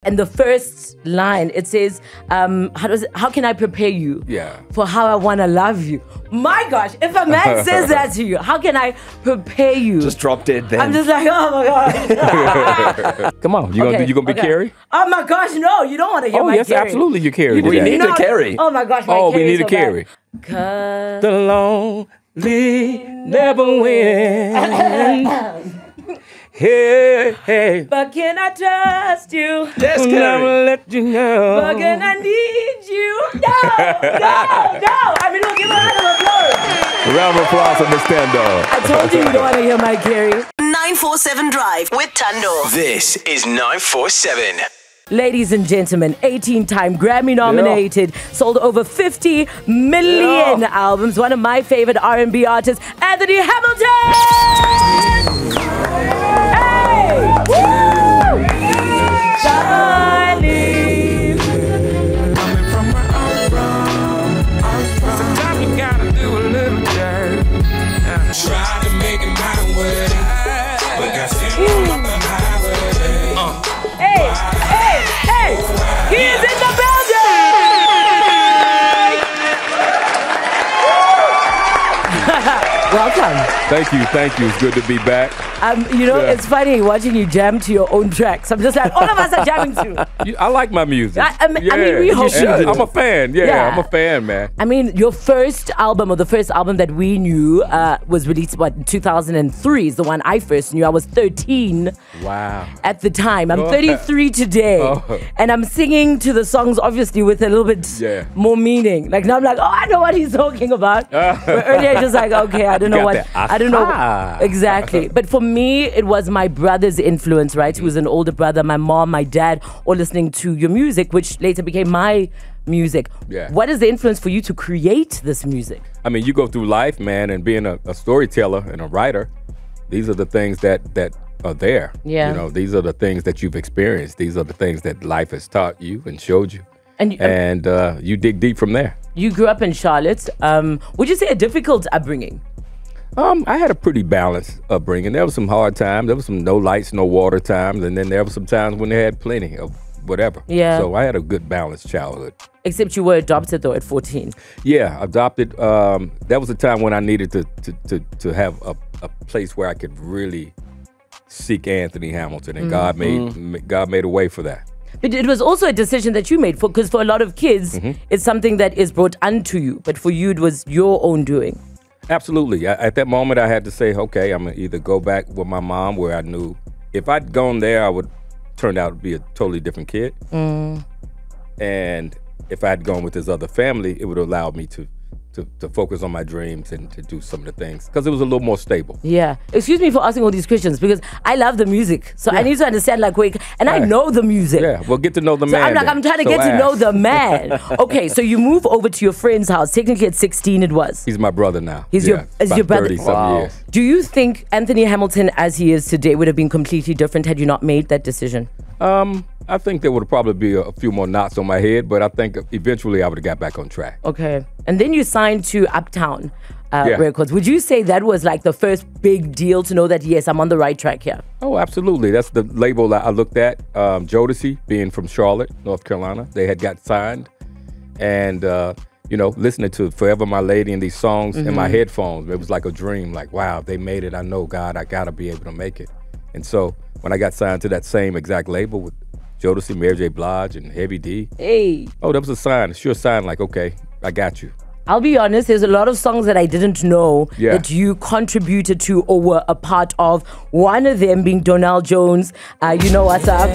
and the first line, it says, how can I prepare you for how I want to love you? My gosh, if a man says that to you, how can I prepare you? Just drop dead then. I'm just like, oh my God. Come on, you gonna be Carrie? Oh my gosh, no, you don't want to hear my yes, Carrie. absolutely, you Carrie. We need a Carrie. Oh my gosh, my we Carrie need a so Carrie. Bad. The lonely never win. Hey, hey. But can I trust you? Yes, Carrie. Never let you go. But can I need you? No. I mean, we'll give a round of applause. A round of applause for Miss Thando. I told you don't want to hear my Carrie. 947 Drive with Thando. This is 947. Ladies and gentlemen, 18-time Grammy-nominated, sold over 50 million albums. One of my favorite R&B artists, Anthony Hamilton! Hey! Woo! Darling! Coming from my sometimes you gotta do a little dirt. Try to make it my way, but got still up and high with it. Hey! He is in the building! Welcome. Thank you. It's good to be back. It's funny watching you jam to your own tracks. I'm just like, all of us are jamming too. I like my music. I mean, we hope you do. I'm a fan. Yeah, I'm a fan, man. I mean, your first album, or the first album that we knew, was released, in 2003 is the one I first knew. I was 13. Wow. At the time. I'm 33 today. And I'm singing to the songs, obviously, with a little bit more meaning. Like, now I'm like, I know what he's talking about. But earlier, I just like, okay, I don't know what. I don't know. Exactly. But for me, it was my brother's influence, right? He was an older brother, my mom, my dad, all listening to your music, which later became my music. Yeah. What is the influence for you to create this music? I mean, you go through life, man, and being a storyteller and a writer, these are the things that are there. Yeah. You know, these are the things that you've experienced. These are the things that life has taught you and showed you. And you dig deep from there. You grew up in Charlotte. Would you say a difficult upbringing? I had a pretty balanced upbringing. There was some hard times. There was some no lights, no water times. And then there were some times when they had plenty of whatever. Yeah. So I had a good balanced childhood. Except you were adopted, though, at 14. Yeah, adopted. That was the time when I needed to have a place where I could really seek Anthony Hamilton. And God made a way for that. But it was also a decision that you made, because for a lot of kids, it's something that is brought unto you. But for you, it was your own doing. Absolutely. At that moment, I had to say, okay, I'm going to either go back with my mom, where I knew if I'd gone there, I would turn out to be a totally different kid. And if I had gone with this other family, it would allow me to focus on my dreams and to do some of the things, because it was a little more stable. Yeah. Excuse me for asking all these questions, because I love the music. So I need to understand, like, wait, and I know the music. Yeah, well, get to know the man. I'm trying to get to know the man. Okay, so you move over to your friend's house. Technically at 16 it was. He's my brother now. He's your brother. 30-some years. Do you think Anthony Hamilton, as he is today, would have been completely different had you not made that decision? I think there would probably be a few more knots on my head, but I think eventually I would have got back on track. Okay. And then you signed to Uptown Records. Would you say that was like the first big deal to know that, yes, I'm on the right track here? Oh, absolutely. That's the label I looked at. Jodeci, being from Charlotte, North Carolina, they had got signed. And, listening to Forever My Lady and these songs in my headphones, it was like a dream. Like, wow, they made it. I know, God, I got to be able to make it. And so when I got signed to that same exact label with Jodeci, Mary J. Blige, and Heavy D. Hey. Oh, that was a sign, a sure sign, like, okay, I got you. I'll be honest, there's a lot of songs that I didn't know that you contributed to or were a part of. One of them being Donell Jones, You Know What's Up.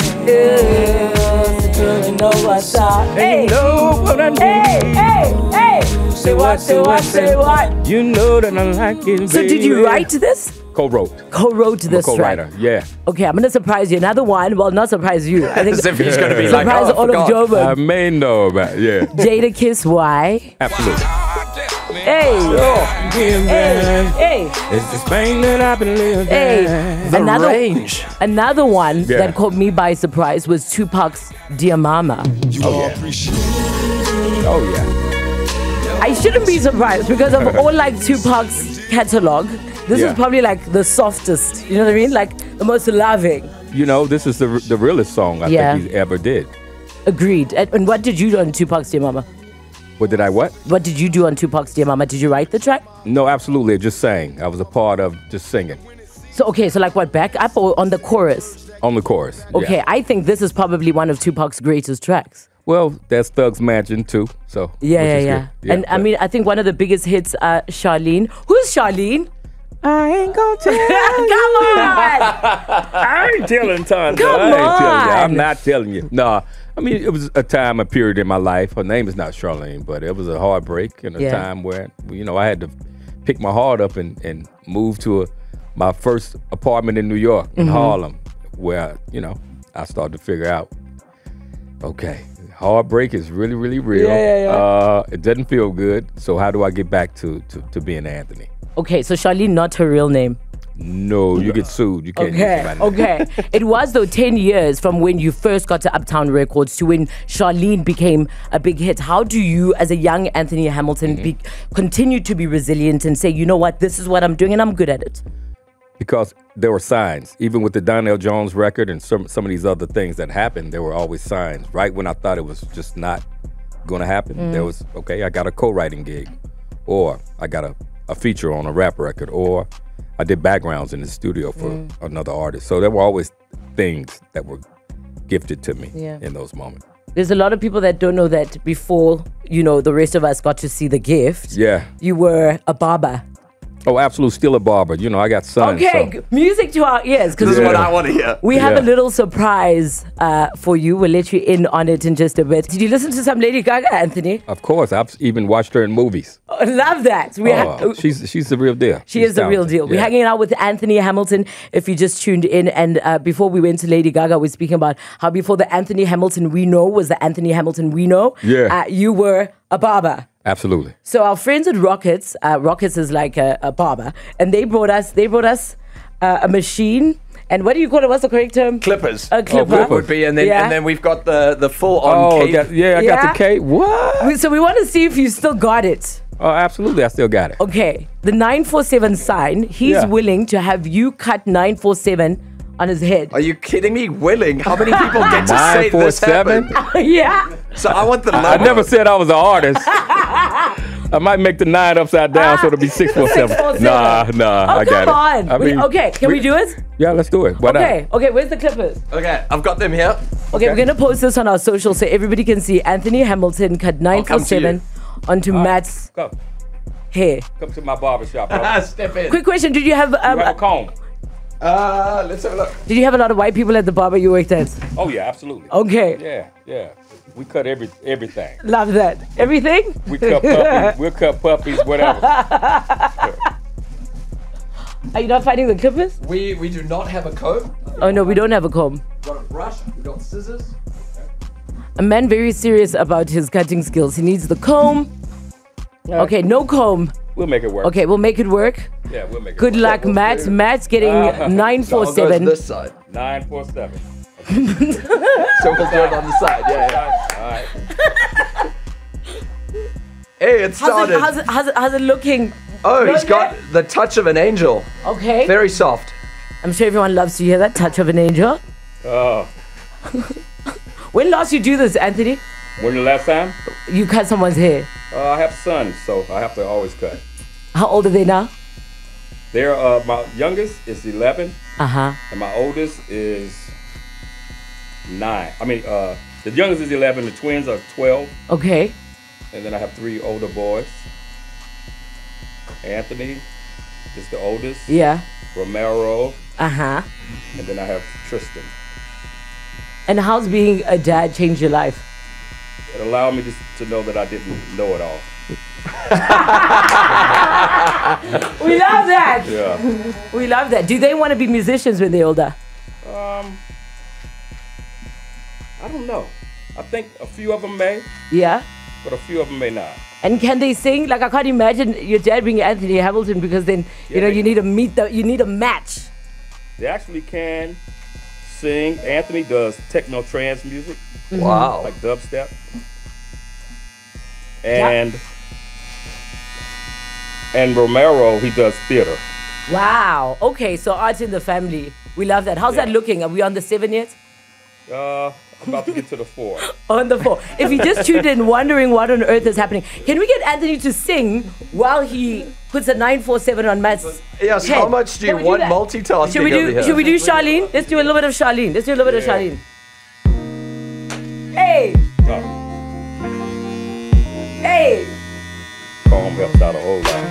You know what's up. Hey. You know what I need. Hey. Say what, say what, say what. You know that I like it, baby. So did you write this? Co-wrote this co-writer, track. yeah. Okay, I'm going to surprise you. Another one, well, not surprise you. I think As if he's going to be like, surprise all of Joburg. I may know about it, yeah. Jada Kiss, why? Absolutely. Hey. Hey. It's this pain that I've been living. Hey. Another one that caught me by surprise was Tupac's Dear Mama. Oh, yeah. I shouldn't be surprised because of all like Tupac's catalog. This is probably like the softest, you know what I mean? Like the most loving. You know, this is the realest song I think he ever did. Agreed. And what did you do on Tupac's Dear Mama? What did I what? What did you do on Tupac's Dear Mama? Did you write the track? No, absolutely. I just sang. I was a part of just singing. So, okay, so like what, back up or on the chorus? On the chorus. Okay, yeah. I think this is probably one of Tupac's greatest tracks. Well, that's Thug's Mansion too. So yeah. And I mean, I think one of the biggest hits, Charlene. Who's Charlene? I ain't gonna tell you. Come on! I ain't telling Thando. Come I ain't telling you. on. I'm not telling you. No, I mean, it was a time, a period in my life. Her name is not Charlene, but it was a heartbreak and a time where, you know, I had to pick my heart up and move to my first apartment in New York, in Harlem, where, you know, I started to figure out, okay, heartbreak is really, really real. Yeah. It doesn't feel good. So how do I get back to being Anthony? Okay, so Charlene, not her real name. No, you get sued. You can't use my name. Okay. It was, though, 10 years from when you first got to Uptown Records to when Charlene became a big hit. How do you, as a young Anthony Hamilton, continue to be resilient and say, you know what, this is what I'm doing and I'm good at it? Because there were signs. Even with the Donnell Jones record and some of these other things that happened, there were always signs. Right when I thought it was just not going to happen, there was, okay, I got a co-writing gig, or I got a feature on a rap record, or I did backgrounds in the studio for another artist. So there were always things that were gifted to me in those moments. There's a lot of people that don't know that before, you know, the rest of us got to see The Gift. Yeah. You were a barber. Oh, absolutely. Still a barber. You know, I got sons. Okay, so. Music to our ears. This is what I want to hear. We have a little surprise for you. We'll let you in on it in just a bit. Did you listen to some Lady Gaga, Anthony? Of course. I've even watched her in movies. I love that. She's the real deal. She is the real deal. Yeah. We're hanging out with Anthony Hamilton, if you just tuned in. And before we went to Lady Gaga, we were speaking about how before the Anthony Hamilton we know was the Anthony Hamilton we know. Yeah. You were a barber. Absolutely. So our friends at Rockets, Rockets is like a barber, and they brought us a machine. And what do you call it? What's the correct term? Clippers. A clipper. Would be, and then we've got the full on cape. I got the cape. What? So we want to see if you still got it. Oh, absolutely. I still got it. Okay. The 947 sign, he's willing to have you cut 947 on his head. Are you kidding me? Willing? How many people get to say this happen? Yeah. So I want the logo. I never said I was an artist. I might make the 9 upside down so it'll be 647. Nah, I got come on. it. I mean, okay, can we do it? Yeah, let's do it. Why not? Okay, where's the clippers? Okay, I've got them here. Okay, we're going to post this on our social so everybody can see Anthony Hamilton cut 947 onto Matt's hair. Come to my barbershop, bro. Step in. Quick question, did you have You have a comb? Let's have a look. Did you have a lot of white people at the barber you worked at? Oh, yeah, absolutely. Okay. Yeah. We cut everything. Love that. Everything? We cut puppies. We'll cut puppies, whatever. Are you not finding the clippers? We do not have a comb. Oh no, we don't have a comb. We've got a brush. We've got scissors. A man very serious about his cutting skills. He needs the comb. Okay, no comb. We'll make it work. Okay, we'll make it work. Yeah, we'll make it Good work. luck, Matt. Matt's getting So I'll go 947. to this side. 947. So we'll do it on the side. Yeah. All right. Hey, it started. How's it looking? Oh, he's got the touch of an angel. Okay. Very soft. I'm sure everyone loves to hear that touch of an angel. Oh. When last you do this, Anthony? When the last time? You cut someone's hair. I have sons, so I have to always cut. How old are they now? They're my youngest is 11, Uh-huh. and my oldest is 9. I mean, the youngest is 11. The twins are 12, Okay. and then I have 3 older boys. Anthony is the oldest. Yeah. Romero, Uh-huh. and then I have Tristan. And how's being a dad changed your life? It allowed me to know that I didn't know it all. We love that. Yeah. We love that. Do they want to be musicians when they're older? I don't know. I think a few of them may, Yeah. but a few of them may not. And can they sing? Like, I can't imagine your dad being Anthony Hamilton because then, you know, you need a match. They actually can sing. Anthony does techno trance music, Wow. like dubstep. And Romero, he does theater. Wow. Okay, so art in the family. We love that. How's that looking? Are we on the 7 yet? About to get to the 4. On the 4. If you just tuned in wondering what on earth is happening, can we get Anthony to sing while he puts a 947 on Matt's Yes, head? how much do you want multitasking Should we over here? Should we do Charlene? Let's do a little bit of Charlene. Let's do a little bit of Charlene. Hey! Hey! Calm helps out a whole lot.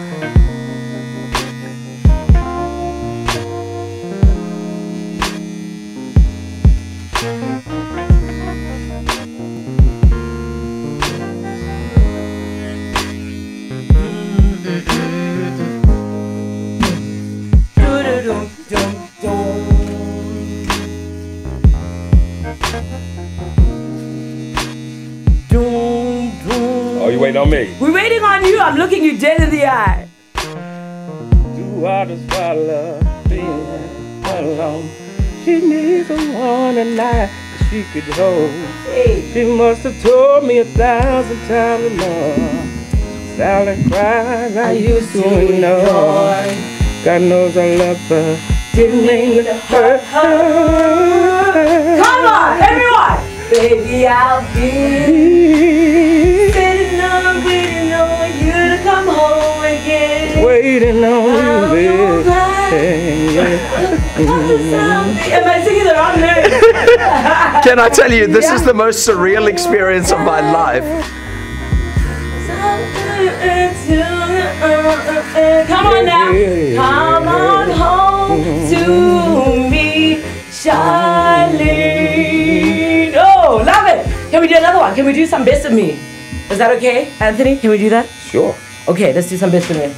Oh, you waiting on me? We're waiting on you. I'm looking you dead in the eye. Too hard to swallow, being alone. She needs someone tonight that she could hold. Hey. She must have told me 1,000 times more. Silent cries I used to ignore. God knows I love her. Didn't mean to hurt her. Come on, everyone! Baby, I'll be sitting on, waiting on you to come home again. Waiting on you, baby. Am I singing the wrong lyrics? Can I tell you, this is the most surreal experience of my life. Come on now. Come on home to me, Charlene. Oh, love it. Can we do another one? Can we do some Best of Me? Is that okay, Anthony? Can we do that? Sure. Okay, let's do some Best of Me.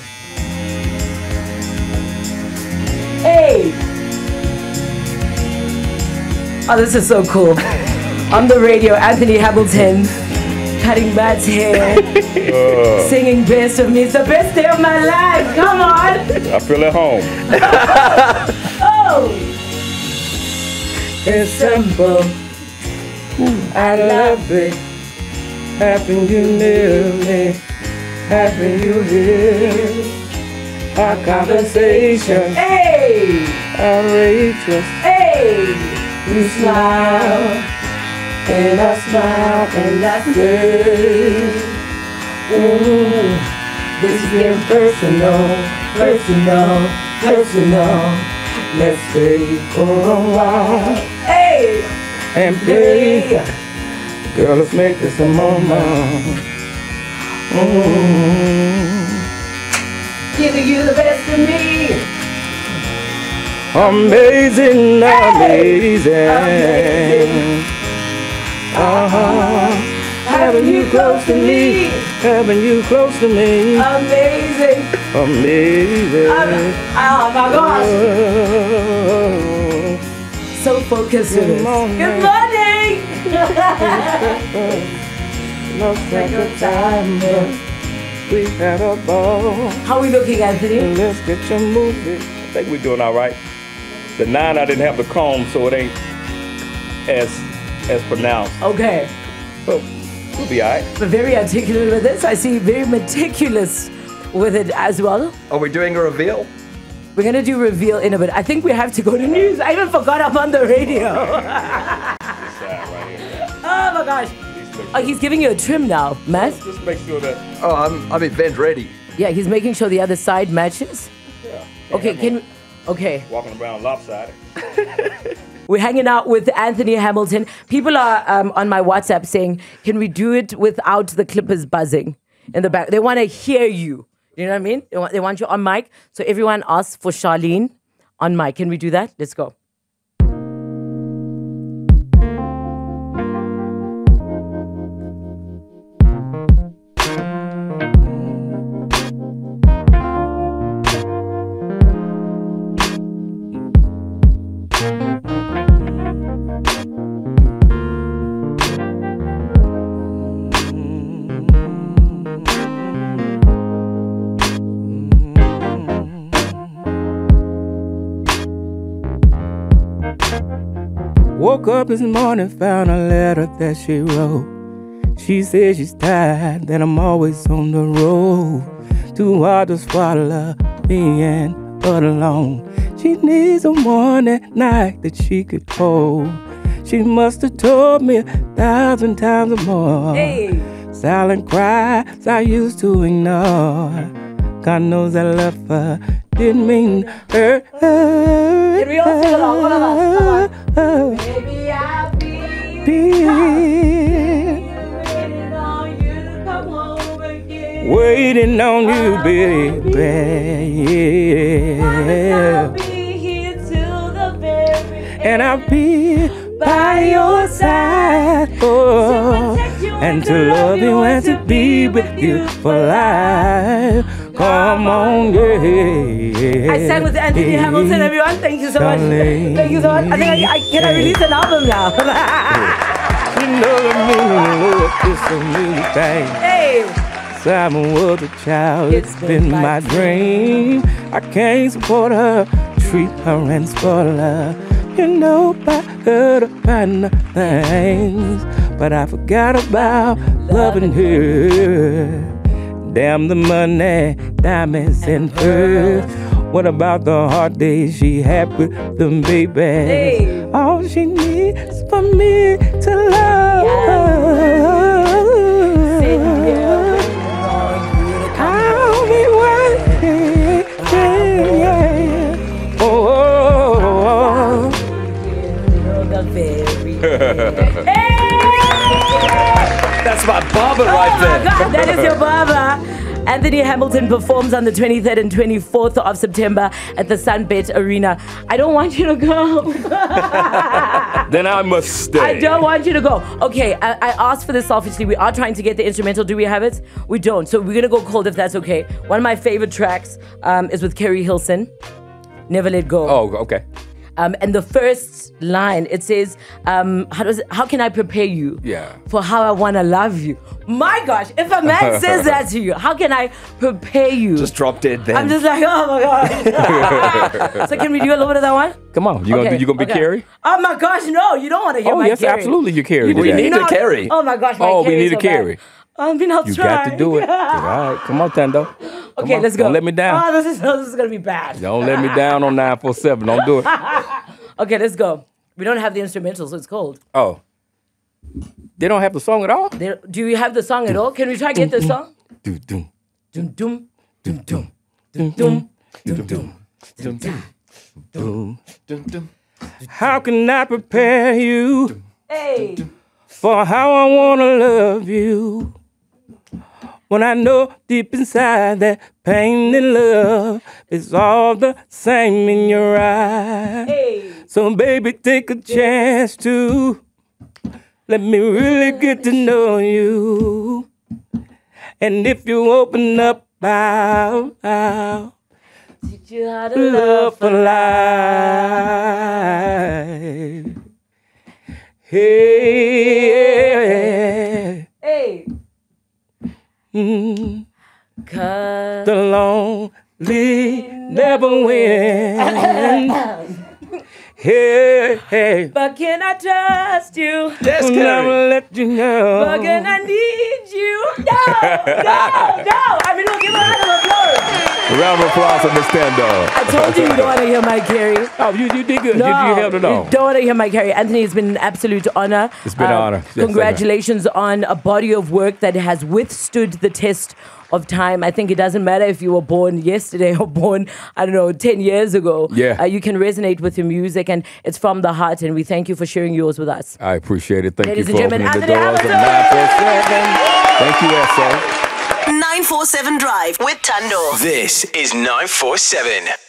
Hey. Oh, this is so cool. On the radio, Anthony Hamilton cutting Matt's hair, singing Best of Me. It's the best day of my life. Come on. I feel at home. Oh. It's simple. I love it. Happy you near me. Happy you here. Our conversation. Hey. Outrageous. Hey. You smile. And I smile and that's it. This is getting personal, personal, personal. Let's stay for a while Hey. and play. Girl, let's make this a moment. Giving you the best of me. Amazing, Amazing. amazing. Having you close to me, having you close to me, Amazing. amazing. Oh my gosh. So focused with Good us. morning. Good morning. Lost track of time, but we had a ball. How are we looking, Anthony? Let's get your movie. I think we're doing all right. The 9, I didn't have the comb, so it ain't as pronounced. Okay. So we'll be all right. We're very articulate with this. I see very meticulous with it as well. Are we doing a reveal? We're going to do reveal in a bit. I think we have to go to news. I even forgot I'm on the radio. Oh my gosh. Oh, he's giving you a trim now, Matt. Just make sure that. Oh, I'm event ready. Yeah, he's making sure the other side matches. Yeah. Okay, can we... Okay. Walking around lopsided. We're hanging out with Anthony Hamilton. People are on my WhatsApp saying, can we do it without the clippers buzzing in the back? They want to hear you. You know what I mean? They want you on mic. So everyone asks for Charlene on mic. Can we do that? Let's go. Woke up this morning, found a letter that she wrote. She said she's tired, that I'm always on the road. Too hard to swallow, being but alone. She needs someone at night that she could hold. She must have told me 1,000 times or more. Hey. Silent cries I used to ignore. God knows I love her, didn't mean her. Can we all sing along? One of us. Come on. Baby, I'll be waiting on you to come home again. Waiting on you, baby. Yeah. I'll be here till the very end. And I'll be by your side. Oh, and to love you and to be with you for life. Come on, yeah. I sang with Anthony Hamilton, everyone. Thank you so much. Thank you so much. I think can I release an album now? You know the meaning of love is so many things. Hey. Simon was a child, it's been my dream. I can't support her, treat her and spoil her. You know, I heard about things, but I forgot about loving her. Damn the money, diamonds and pearls. What about the hard days she had with them babies? Hey. All she needs for me to love her. I'll be waiting. Oh. That's my barber right there. Oh my God, that is your barber. Anthony Hamilton performs on the 23rd and 24th of September at the Sunbet Arena. I don't want you to go. Then I must stay. I don't want you to go. Okay, I asked for this selfishly. We are trying to get the instrumental. Do we have it? We don't. So we're going to go cold if that's okay. One of my favorite tracks is with Kerry Hilson. Never Let Go. Oh, okay. And the first line, it says, how can I prepare you for how I want to love you? My gosh, if a man says that to you, how can I prepare you? Just drop dead then. I'm just like, oh my God. So can we do a little bit of that one? Come on, you gonna be Carrie? Oh my gosh, no, you don't want to hear my yes, Carrie. absolutely, you Carrie. We need a Carrie. Oh my gosh, my we need a so Carrie. bad. I mean, I'll You try. got to do it. All right, come on, Thando. Okay, on. let's go. Don't let me down. Oh, this is gonna be bad. Don't let me down on 947. Don't do it. Okay, let's go. We don't have the instrumental, so it's cold. Oh. They don't have the song at all? Do you have the song at all? Can we try to get the song? Dum dum Dum dum dum dum dum dum dum dum dum. How can I prepare you for how I wanna love you? When I know deep inside that pain and love is all the same in your eyes. So baby, take a chance to let me really get to know you. And if you open up, I'll teach you how to love for life. Hey. Cause the lonely never win. Hey. But can I trust you? Yes, I'll never let you know. But can I need you? No. I mean, we'll give a round of applause. A round of applause for Miss Thando. I told you don't want to hear my Carrie. Oh, you did good. No, you held it on. You don't want to hear my Carrie. Anthony, it's been an absolute honor. It's been an honor. Yes, congratulations on a body of work that has withstood the test of time. I think it doesn't matter if you were born yesterday or born, 10 years ago. Yeah. You can resonate with your music, and it's from the heart, and we thank you for sharing yours with us. I appreciate it. Thank Ladies you for and opening the gentlemen, doors of Anthony 947. Thank you, S.A. 947 Drive with Thando. This is 947.